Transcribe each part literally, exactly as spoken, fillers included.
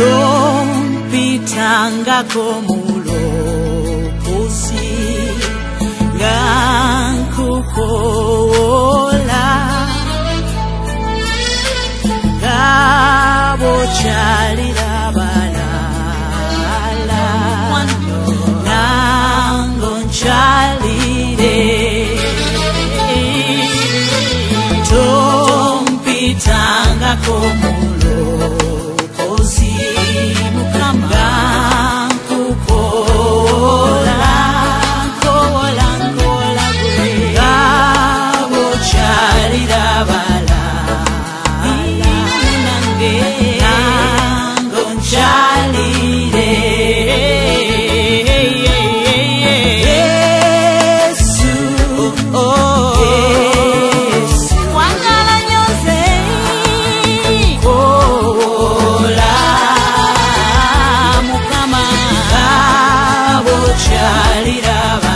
tompitanga komulokozi gankukola gabo chalira balala nango chalire tompitanga komulokozi mukama gankukola kola kola gabo chalira balala nange nango chalire Yesu oh Yesu wangala nyose kola mukama gabo chalira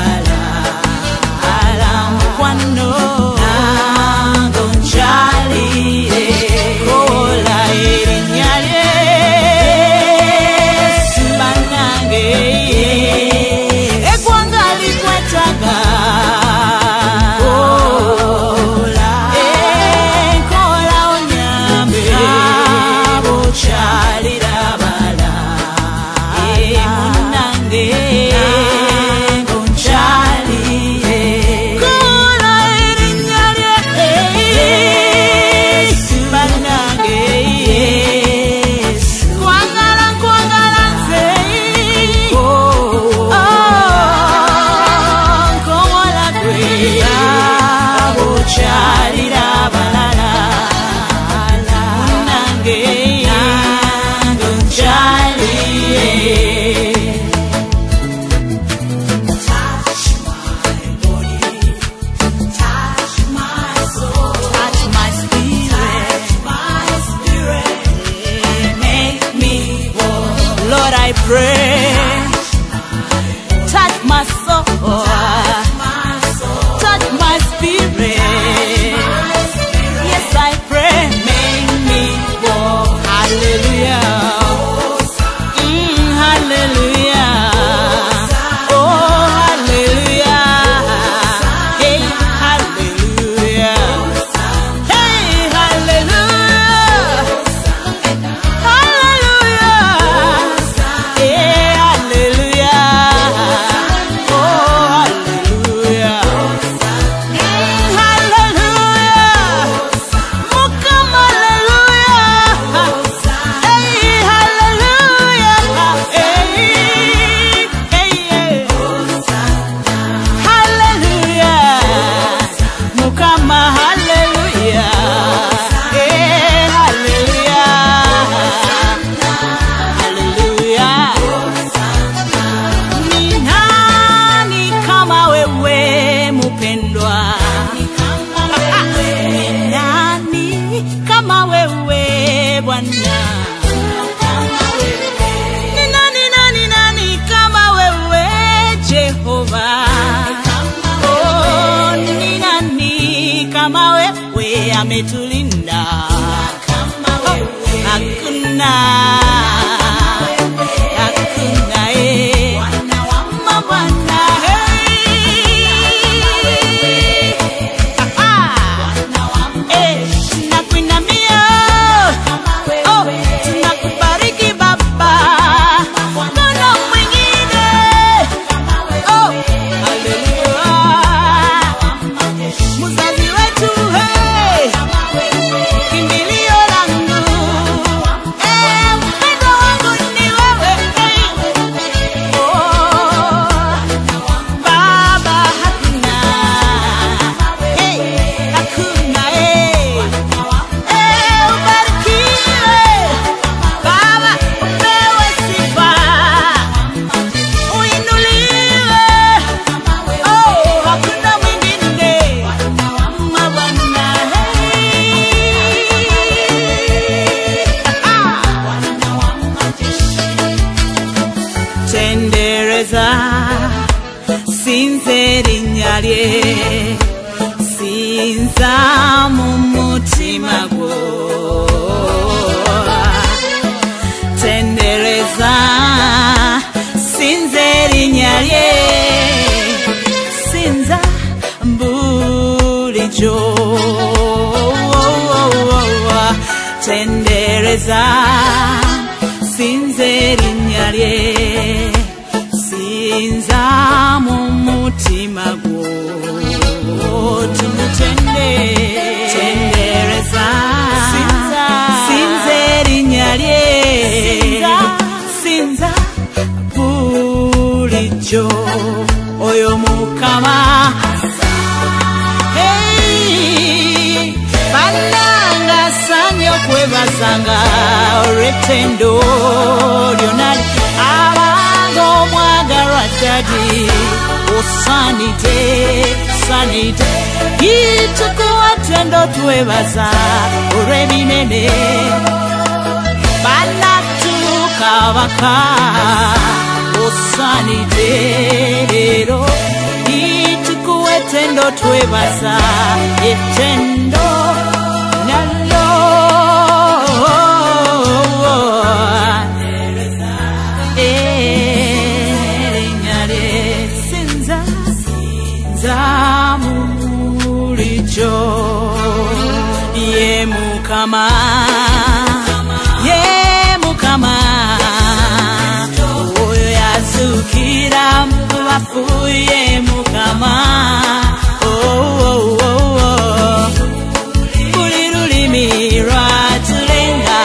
balala mukwano nango chalire kola erinyale banange ekwanga likwetaga kola kola onyambe gabo chalira balala munange nango chalire kola erinyale banange kwangala kwangala nze kola kwe gabo chalira balala munange nango chalire touch my body, touch my soul, touch my spirit, my spirit, make me whole. Lord, I pray, touch my soul, touch my spirit. Yes, I pray, make me whole. Hallelujah. Mm, hallelujah. Oh, hallelujah. Hey, hallelujah. Hey, hallelujah. Hallelujah. Hey, hallelujah. Oh, hallelujah. Mm, hallelujah. Mukama, hallelujah. Hey, hallelujah. Hey, hey, hey. Hallelujah. Mukama, hallelujah. Hey, hallelujah. Hallelujah. Ni nani kama wewe mupendwa? Ni nani kama wewe Bwana? Ni nani nani nani kama wewe Jehova? Oh, ni nani kama wewe ametulinda? Hakuna, hakuna eh. Mabwana hey. Ah, eh, nakuinamia. Oh, tunakubariki Baba. Kuna mwingine. Oh, hallelujah. Mzazi wetu hey. Kimbilio langu. Eh, mpendo wangu ni wewe hey. Oh, Baba hakuna. Hey, hakuna eh. Eh, ubarikiwe. Baba upewe sifa. Uinuliwe. Oh, hakuna mwingine. Mabwana hey. Tendereza sinzeri nyalye sinza mu mutima gwo tende bulijjo tendereza sinza erinnya lye sinza mu mutima gwo tumutende tendereza sinza erinnya lye sinza bulijjo oyo Mukama bannanga sanya okwebazanga olw'ettendo lyonna abanga omwagalwa ddadi osaanidde saanidde yitukuwa ttendo twebaza olw'ebinene bannatuuka baka osaanidde leero yitukuwa ettendo twebaza ettendo nallo erinnya lye sinza sinza mu bulijjo ye Mukama ye Mukama oyo yazuukira mu bafu ye Mukama buli lulimi lwatulenga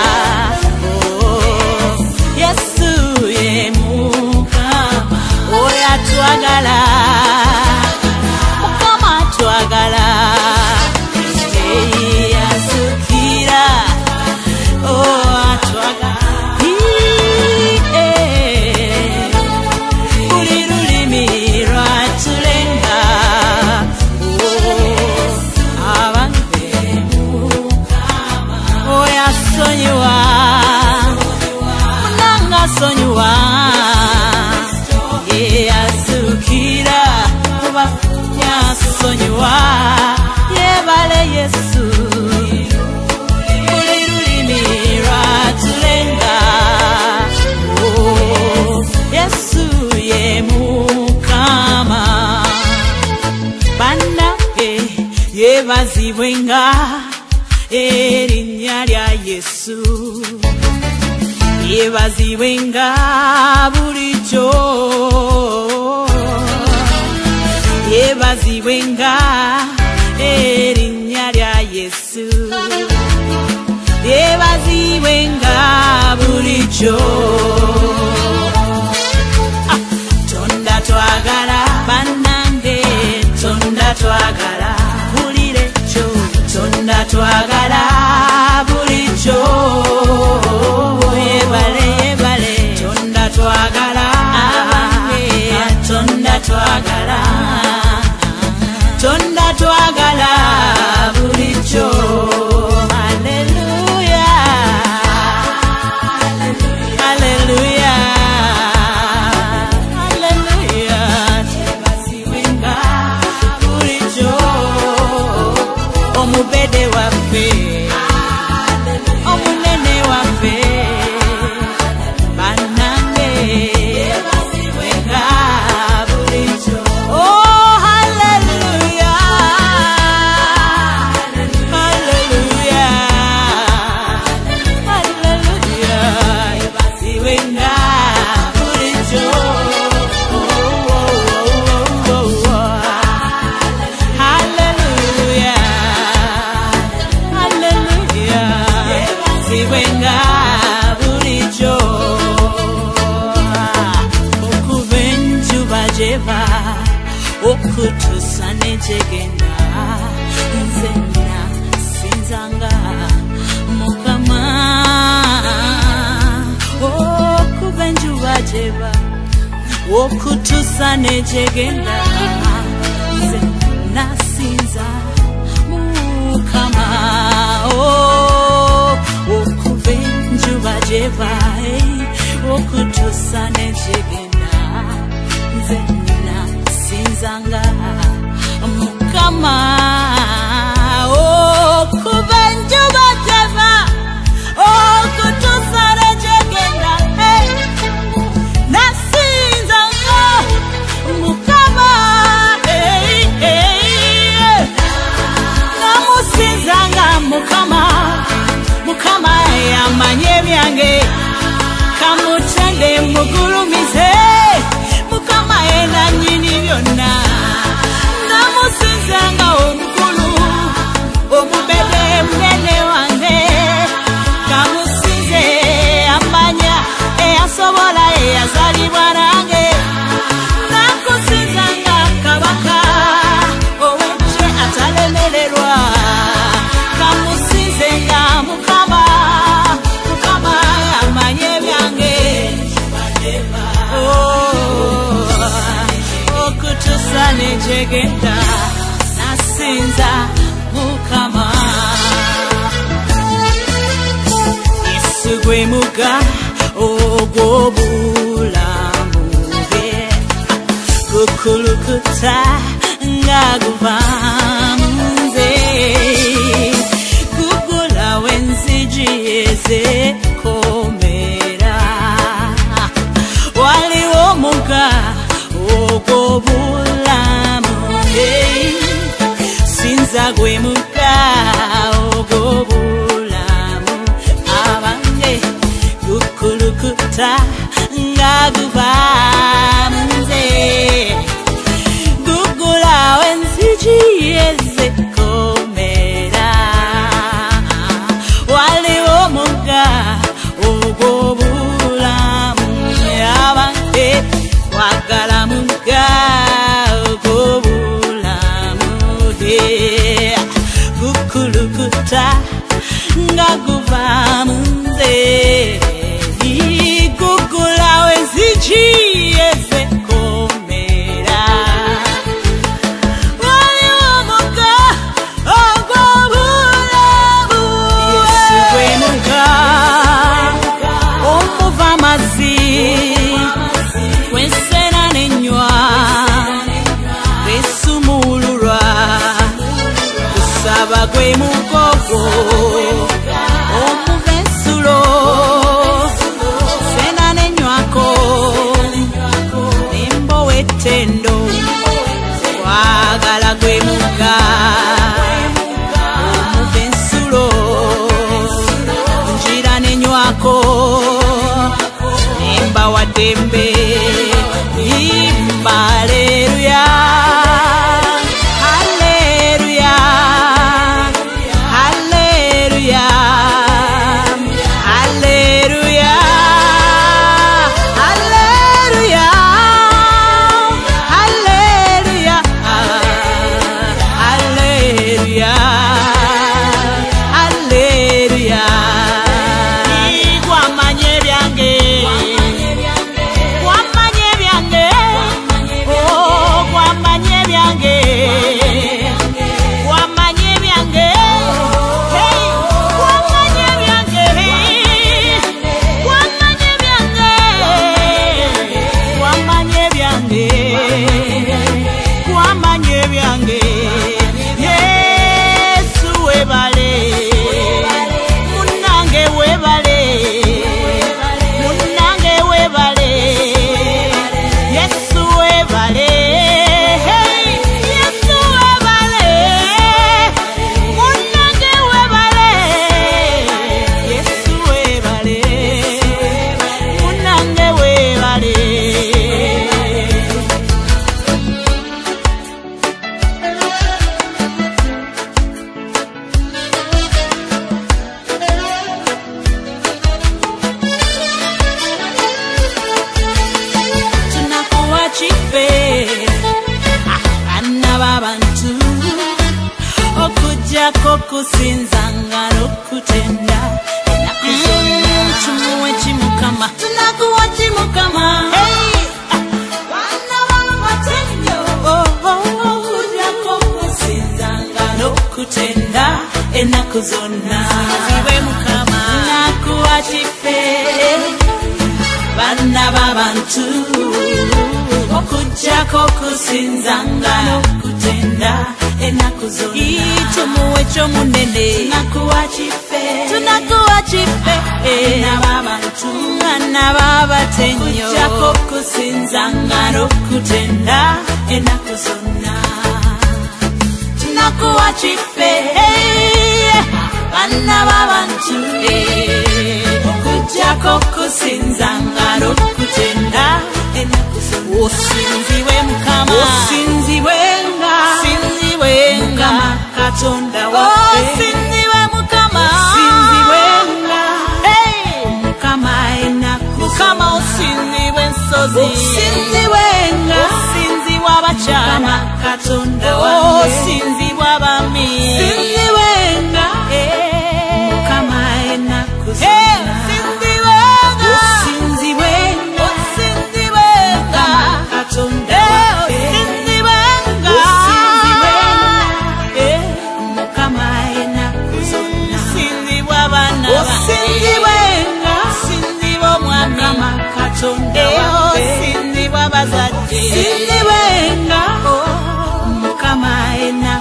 Yesu ye Mukama oyo atwagala Mukama atwagala yazuukira atwagala buli lulimi lwatulenga oyo asonyiwa munanga asonyiwa ye yazuukira kuba yasonyiwa yebale Yesu buli lulimi lwatulenga Yesu ye Mukama bannange yebazibwenga erinnya lya Yesu yebazibwenga bulijjo yebazibwenga erinnya lya Yesu yebazibwenga bulijjo Tonda twagala bannange tonda twagala bulire kyo tonda twagala bulijjo yebale yebale tonda twagala tonda twagala tonda twagala bulijjo haleluya haleluya haleluya tebazibwenga bulijjo omubede waffe omunene waffe bannange tebazibwenga bulijjo oh haleluya haleluya haleluya tebazibwenga bulijjo haleluya haleluya tebazibwenga bulijjo okuva enjuba gy'eva okutuusa ne gyegenda nze nasinzanga Mukama okuva enjuba gy'eva okutuusa ne gyegenda nze nasinza Mukama okuva enjuba gy'eva okutuusa ne gyegenda nze nasinzanga Mukama okuva enjuba gy'eva okutuusa ne gyegenda nasinzanga Mukama jegenda nasinza Mukama Yesu gwe muga ogw'obulamu bwe gukulukuta nga guva mu nze gugula w'enzigi ezeekomera waliwo omuga ogw'obulamu bwe sinza gwe muga ogw'obulamu abange gukulukuta nga guva mu nze gugula w'enzigi ezeekomera waliwo omuga ogw'obulamu abange wagala muga ogw'obulamu gukulukuta nga guva mu nze gugula w'enzigi ezeekomera waliwo omuga ogw'obulamu Yesu gwe muga omuva amazzi w'ensena n'ennywa w'esumululwa kusaba gwe mugogo omuva ensulo sena n'ennywako n'embowa ettendo wagala gwe muga omuva ensulo njira n'ennywako nemba wa ddembe yimba aleluya aleluya aleluya aleluya aleluya aleluya aleluya aleluya gwamanye byange gwamanye byange oh gwamanye byange gwamanye byange hey gwamanye byange gwamanye byange gwamanye byange gwamanye byange Yesu webale munange webale munange webale Yesu webale hey Yesu webale munange webale Yesu webale munange webale tunakuwa chife abaana b'abantu okujjako kusinzanga n'okutenda ennaku zonna tumuwe kimukama tunakuwa kimukama baana b'abatenyo okujjako kusinzanga n'okutenda ennaku zonna ziwe mukama tunakuwa chife baana b'abantu okujjako kusinzanga n'okutenda ennaku zonna tumuwe ky'omunene tunakuwa kife tunakuwa kife baana b'abantu baana b'abatenyo okujjako kusinzanga n'okutenda ennaku zonna tunakuwa kife baana b'abantu okujjako kusinzanga n'okutenda ennaku zonna osinziwe mukama osinziwenga osinziwenga katonda waffe osinziwe mukama osinziwenga mukama ennaku mukama osinziwe ensozi osinziwenga osinziwa abakyala katonda waffe osinziwa abami osinziwenga mukama ennaku zonna osinziwenga osinziwenga osinziwenga katonda waffe osinziwenga sindiwenga mukama ena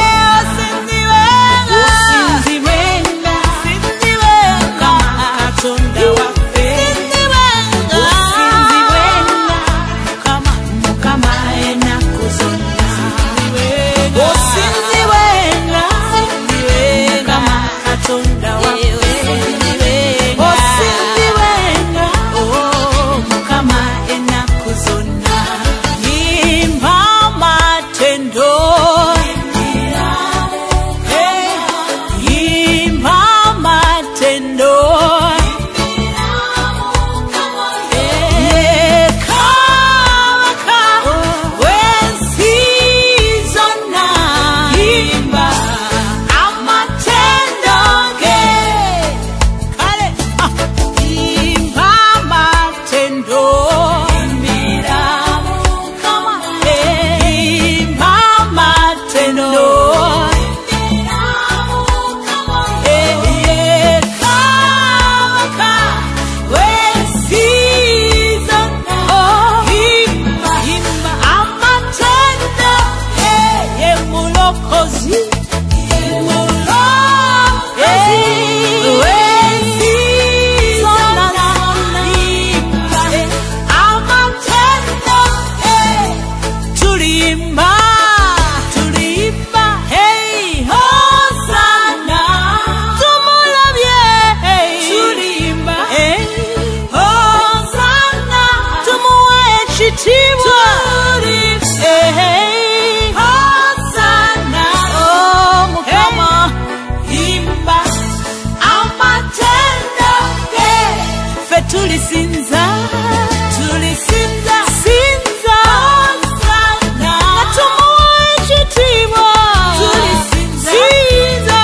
tulisinza tulisinza sinza na tumuwe chitiwa tulisinza sinza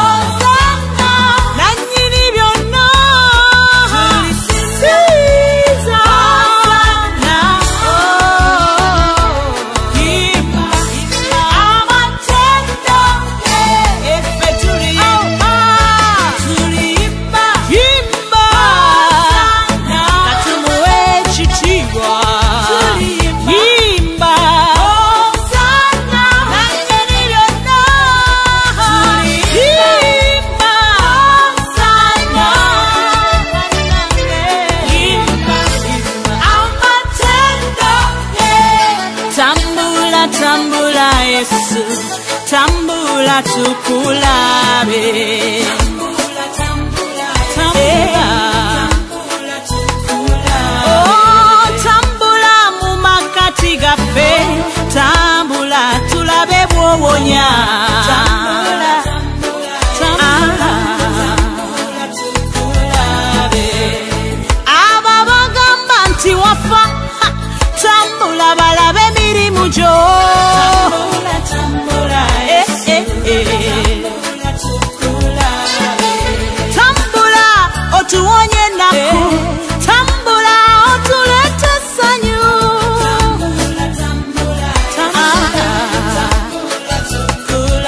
na nyini byonna tulisinza na himba amatendo efe tuliimba tuliimba himba tambula Yesu tambula tukulabe tambula tambula tambula tukulabe oh tambula mu makati gaffe tambula tulabe bwowonya tambula tambula tukulabe ababagamba nti wafa tambula balabe mirimu jo tambula tambula eh eh eh tambula otuwonye naku tambula otulete sanyu tambula tambula tambula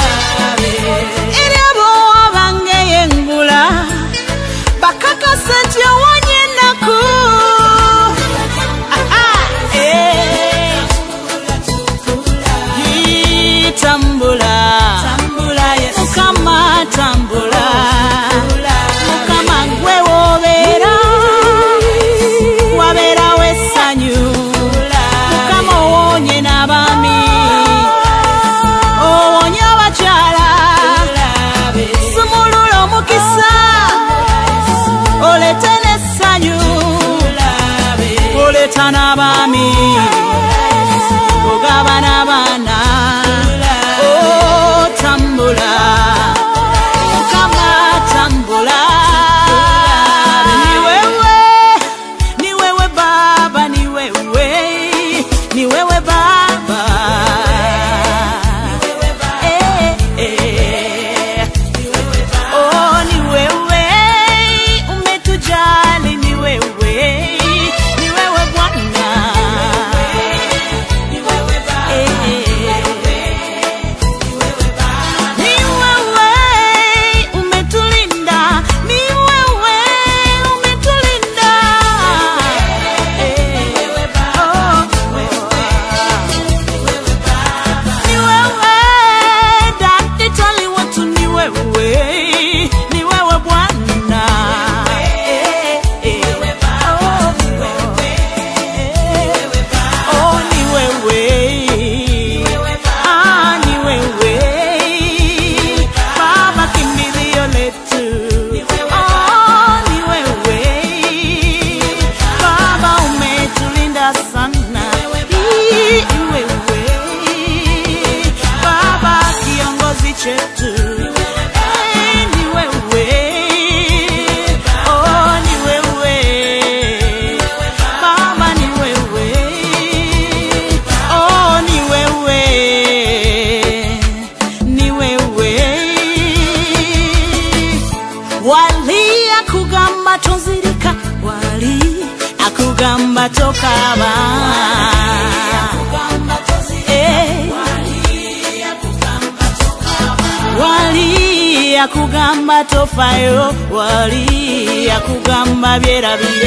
yakugamba tofayo wali yakugamba byerabire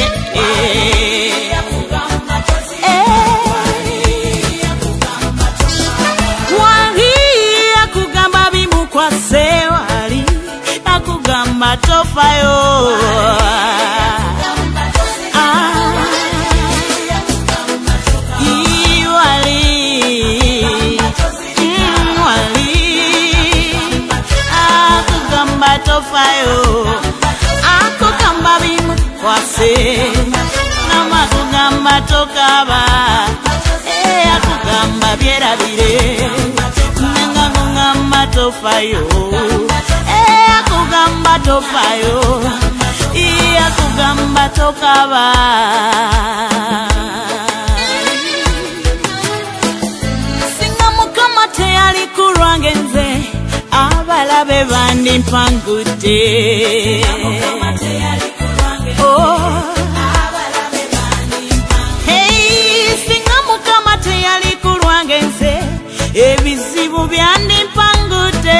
wali yakugamba bimukwase wali yakugamba tofayo tofayo akugamba bimukwase namakugamba tokaba akugamba byerabire nenga kugamba tofayo akugamba tofayo akugamba tokaba singa mukama teyali kulwange nze abalabe bandi mpangudde singa mukama teyali kulwange nze ebizibu byandi mpangudde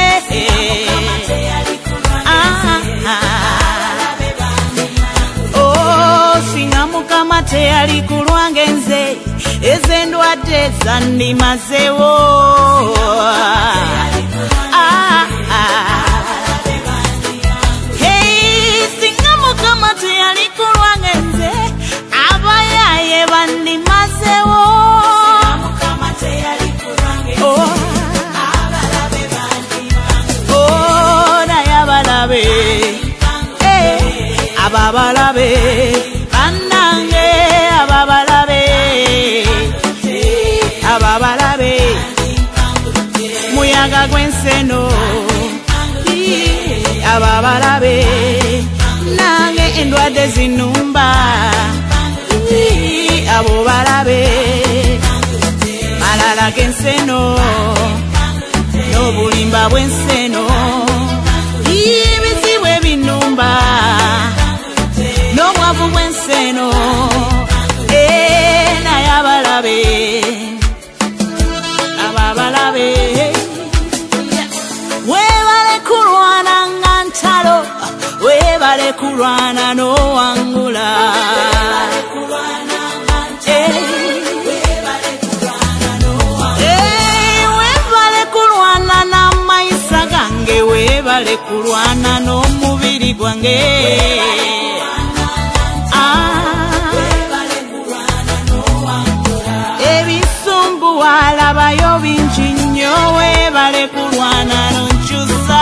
singa mukama teyali kulwange nze ezendwadde zandimazewo ababalabe banange ababalabe ababalabe muyaga gwenseno ababalabe nange endwadde zinumba abo balabe malala genseno n'obulimba bwenseno ibizibu ebinumba n'obwavu bwenseno naye abalabe ababalabe webale kulwana nga ntalo webale kulwana n'owangula webale kulwana n'amayisa gange webale kulwana n'omubiri gwange walabayo bingi nnyo webale kulwana nonkyusa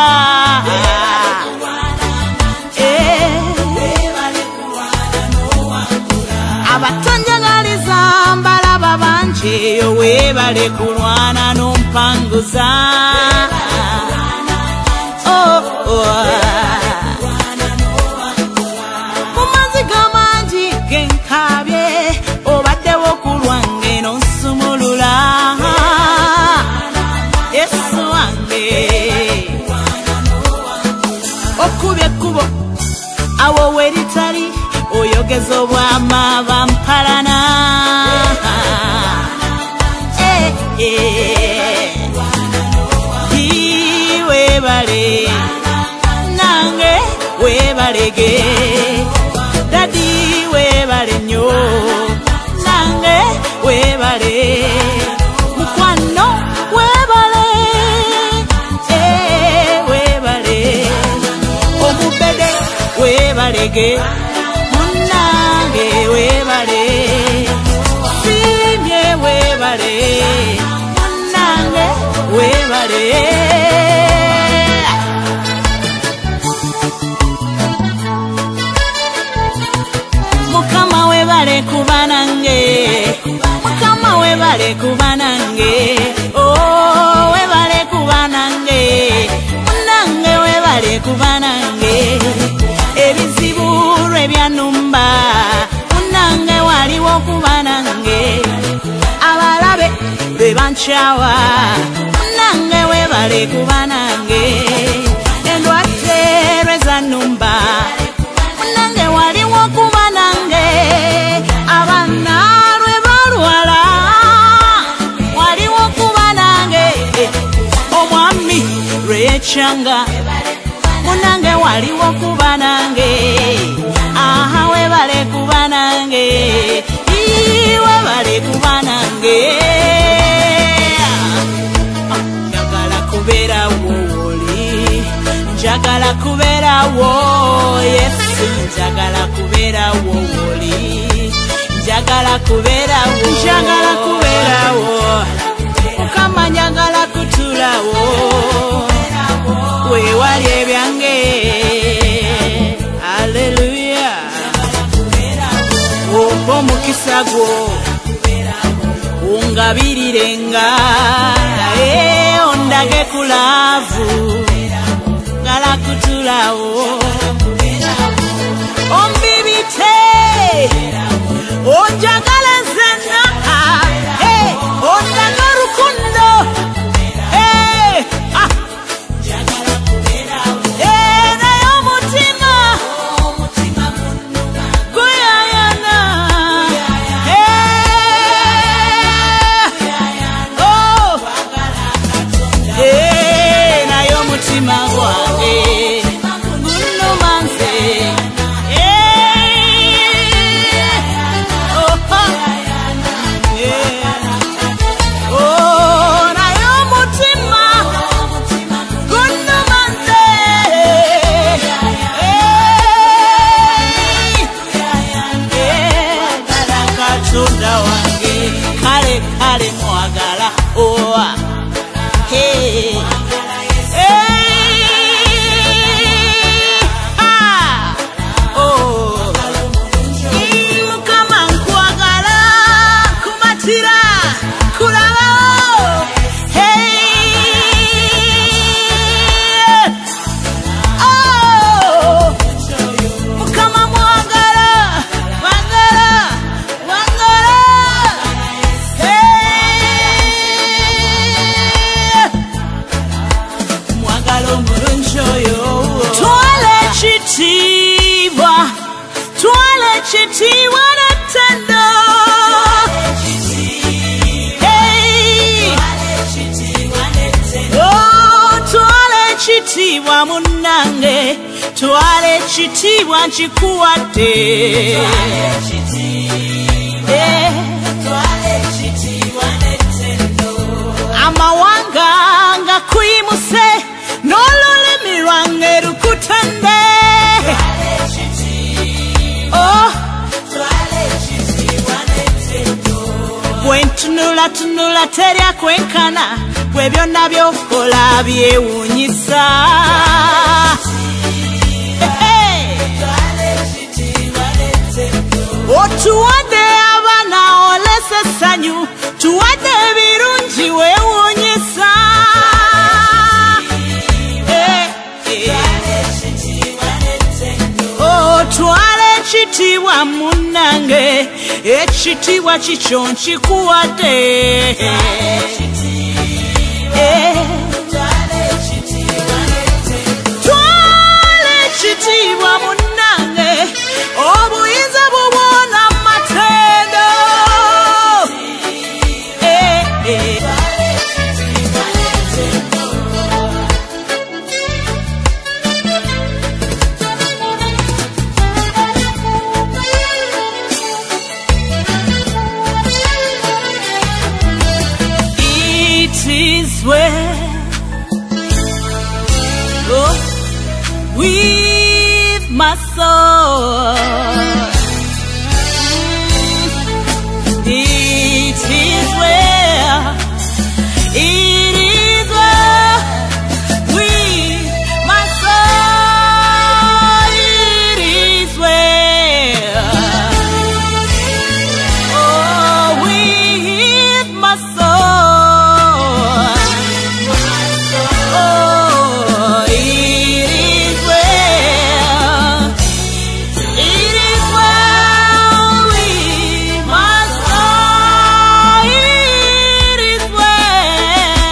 abatanjagaliza mbalaba bangi eyo webale kulwana nompanguza mumaziga mangi genkabye obaddewo kulwange nonsumulula Yesu wange okubye ekkubo awo weritali oyogeza obwama bampalana webale nange webalege dadi webale nnyo nange webale mukwano webale webale omubede webalege munange webale simye webale munange webale mukama webale kubanange mukama webale kubanange oh webale kubanange munange webale kubanange ebizibu lwebyanumba munange waliwo kubanange abalabe bebankyawa munange webale kubanange endwadde lwezanumba munange waliwo kubanange abaana lwe balwala waliwo kubanange omwami lweyekyanga munange waliwo kuba nange aha webale kuba nange webale kuba nange njagala kubeera woli njagala kubeera wo Yesu njagala kubeera woli njagala kubeera wo njagala kubeera wo Mukama njagala kutula wo we wali ebyange haleluya opo mukisa gwo ungabirirenga eh ondage kulavu ngala kutula wo ombibite onjagala zenna eh ondage rukundo eh ah munange twale chitiwa nchikuwate amawanga nga kwimuse n'olulimi lwange lukutende oh bwentunula tunula terya kwenkana bwe byonna byokola byewuunyisa otuwadde abaana olese essanyu tuwadde ebirungi weewuunyisa otwala ekitiibwa munnange ekitiibwa kikyo nkikuwadde twala ekitiibwa munnange obuyinza bubona matendo it is well oh, with my soul. It is well, it is well with my soul. It is well, oh, with my soul. Oh, it is well, it is well with my soul. It is well.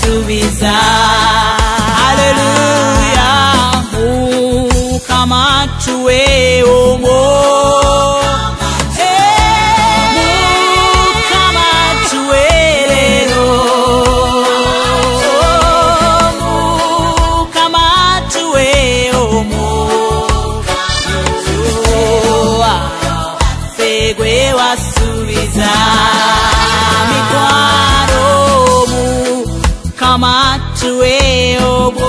wasubiza. Hallelujah. Mukama tuwe omwo. Mukama tuwe lero. Mukama tuwe omwo. Fegwe wasubiza. Mikwano Mukama tuwe omwo.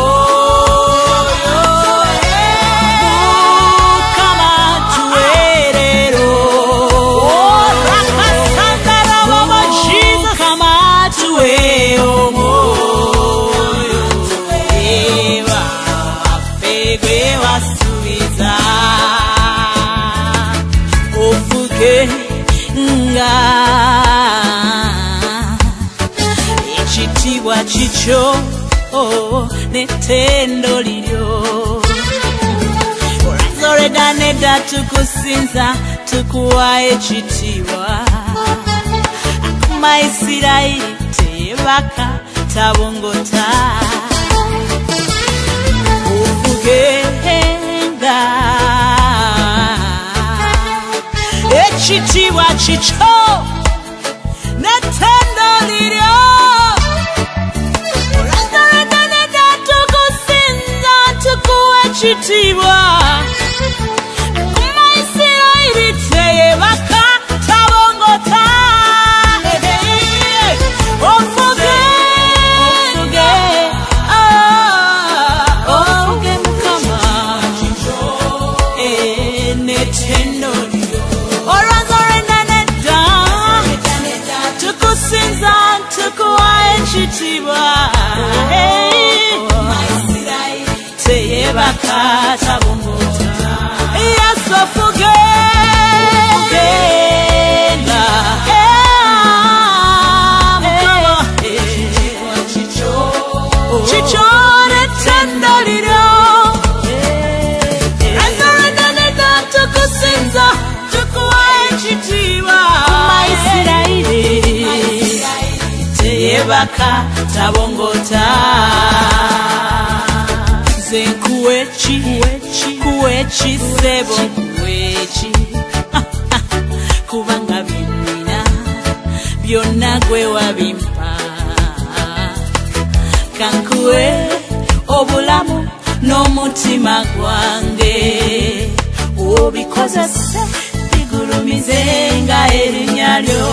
Ekitibwa kikyo n'ettendo liryo. Olwazoleda nedda tukusinza tukuwa ekitibwa. Akuma Isirayiri teyebaka tabongota. Ovugenga ekitibwa kikyo n'ettendo liryo. Olwazoleda nedda tukusinza tukuwa ekitibwa. Akuma Isirayiri teyebaka tabongota. Ofuge, ofuge, ah, ofuge Mukama n'ettendo liryo. Olwazoleda nedda tukusinza tukuwa ekitibwa. Teyebaka tabongota. Yes, ofuge, ofugenga. Mukama kikyo n'ettendo liryo. Olwazoleda nedda tukusinza tukuwa ekitibwa. Akuma Isirayiri teyebaka tabongota. Nze nkuweki kuweki ssebo kuweki. Kubanga byennina byonna gwe wabimpa. Kankuwe obulamu n'omutima gwange. Obikozese bigulumize nga erinnya lyo.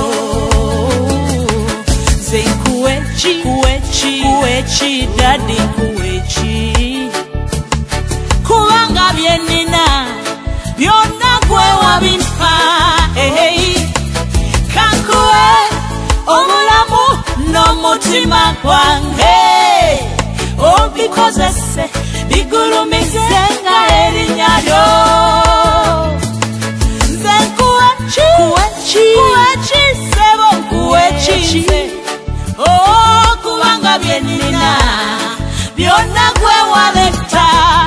Nze nkuweki kuweki dadi kuweki. Kubanga byennina byonna gwe wabimpa. Kankuwe obulamu n'omutima gwange. Obikozese bigulumize nga erinnya lyo. Nze nkuweki kuweki ssebo nkuweki nze. Oh, kubanga byennina byonna gwe waleta.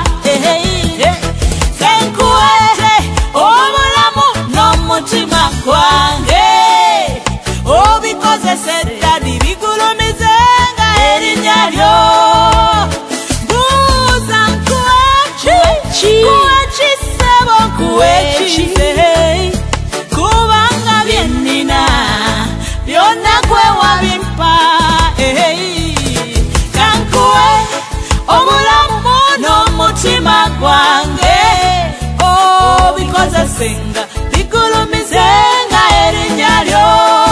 Nze nkuwete obulamu n'omutima gwange. Obikozese dadi bigulumize nga erinnya lyo. Mbuuza nkuweki kuweki ssebo nkuweki nze. Kubanga byennina byonna gwe wabimpa. Kankuwe obulamu n'omutima gwange. Obikozese nga bigulumize nga erinnya lyo.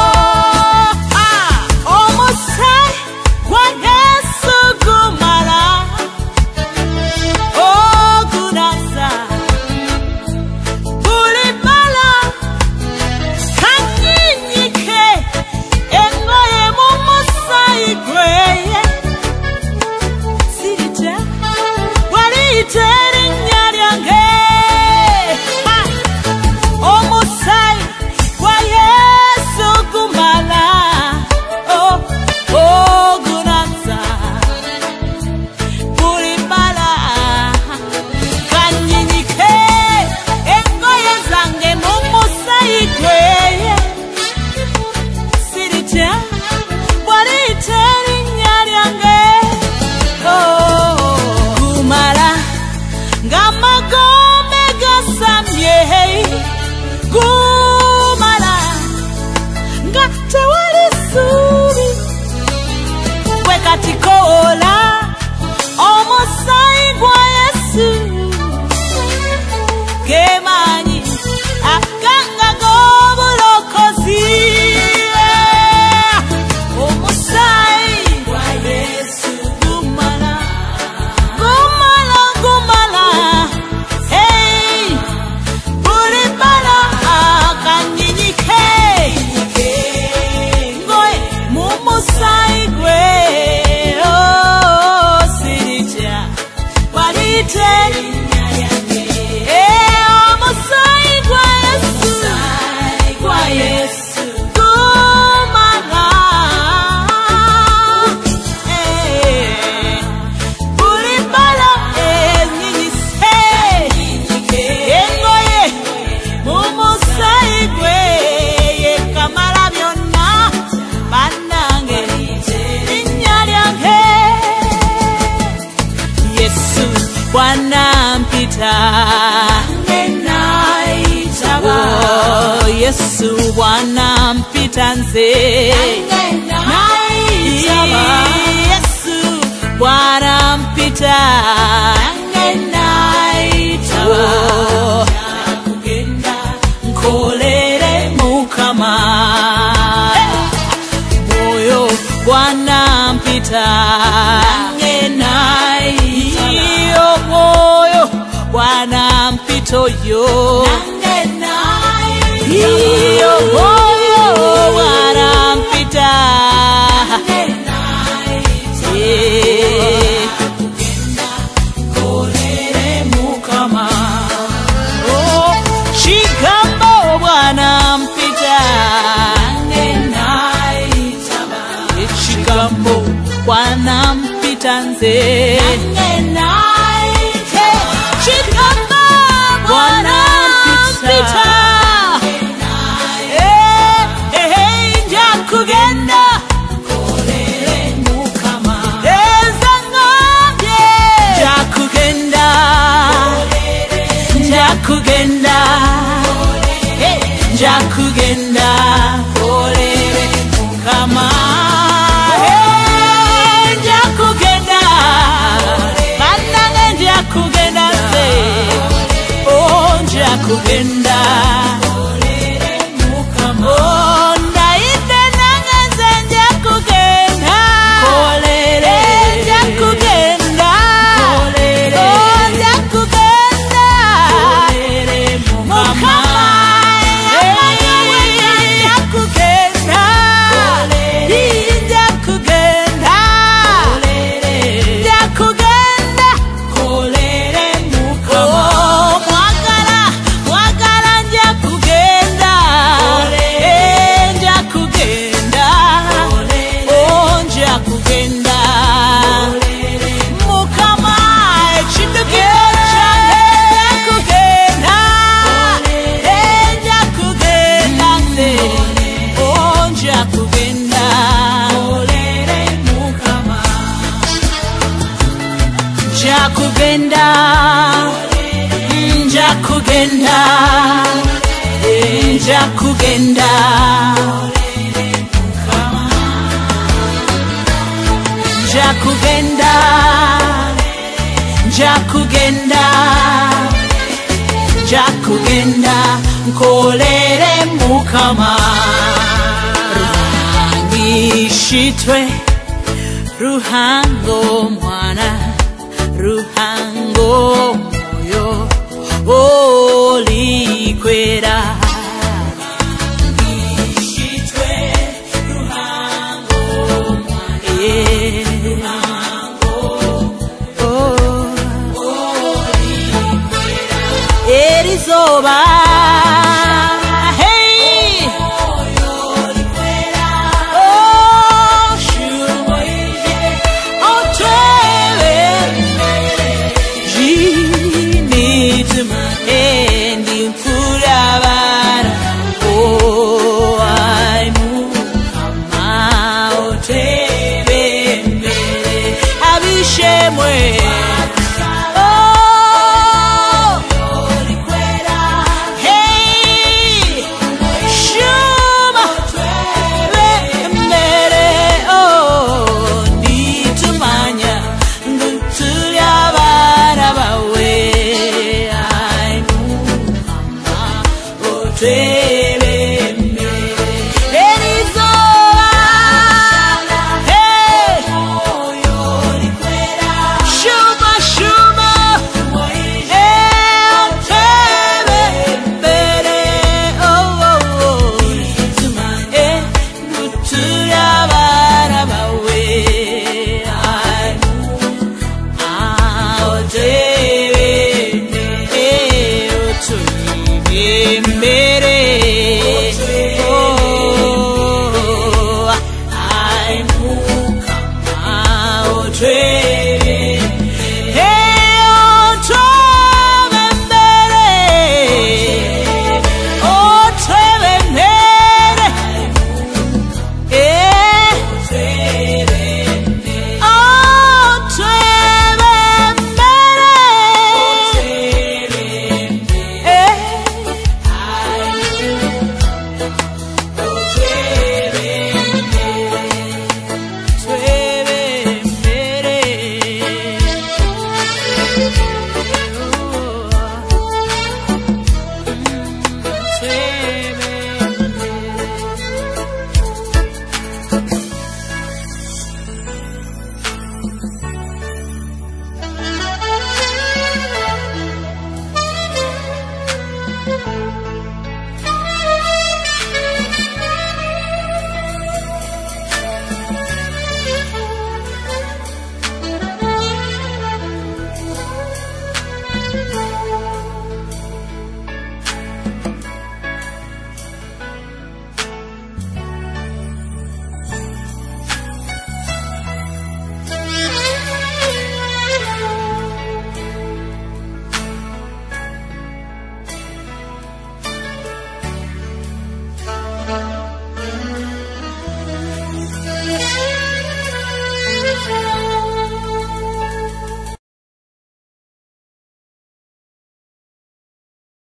Omuse gwa Yesu gumala. Ogunasa buli bala. Kanyinyike engoye mu musaayi gwe. Sirita waliyita erinnya lyange. katikola omusaayi gwa Yesu gemanyi akanga g'obulokozi omusaayi gwa Yesu gumala gumala gumala hey buli bala akanyinike ngoye mu musaayi gwe oh sirija walite oh Yesu Bwana mpita nze Yesu Bwana mpita oh nkolere Mukama moyo Bwana mpita iyo moyo Bwana mpito yo iyo moyo Bwana mpita kolere Mukama oh chigambo Bwana mpita chigambo Bwana mpita nze chigambo Bwana mpita eh eh njakugenda kolere Mukama ezangabye njakugenda njakugenda eh njakugenda kolere Mukama eh njakugenda banange njakugenda se oh njakugenda kolere Mukama oh ndaide nange nze njakugenda kolere njakugenda kolere oh njakugenda kolere Mukama njakugenda kolere njakugenda kolere njakugenda kolere Mukama oh mwagala mwagala njakugenda kolere njakugenda oh njakugenda Mukama ekindukiro kyange njakugenda njakugenda nze oh njakugenda kolere Mukama njakugenda njakugenda njakugenda njakugenda njakugenda njakugenda nkolere Mukama ruhangishitwe ruhango mwana ruhango moyo olikwera ngishitwe ruhango mwana ruhango oh olikwera erizoba hey olikwera oh shumo oh twele jinituma endi mfurabara oh ai Mukama otebembere abishemwe oh olikwera train.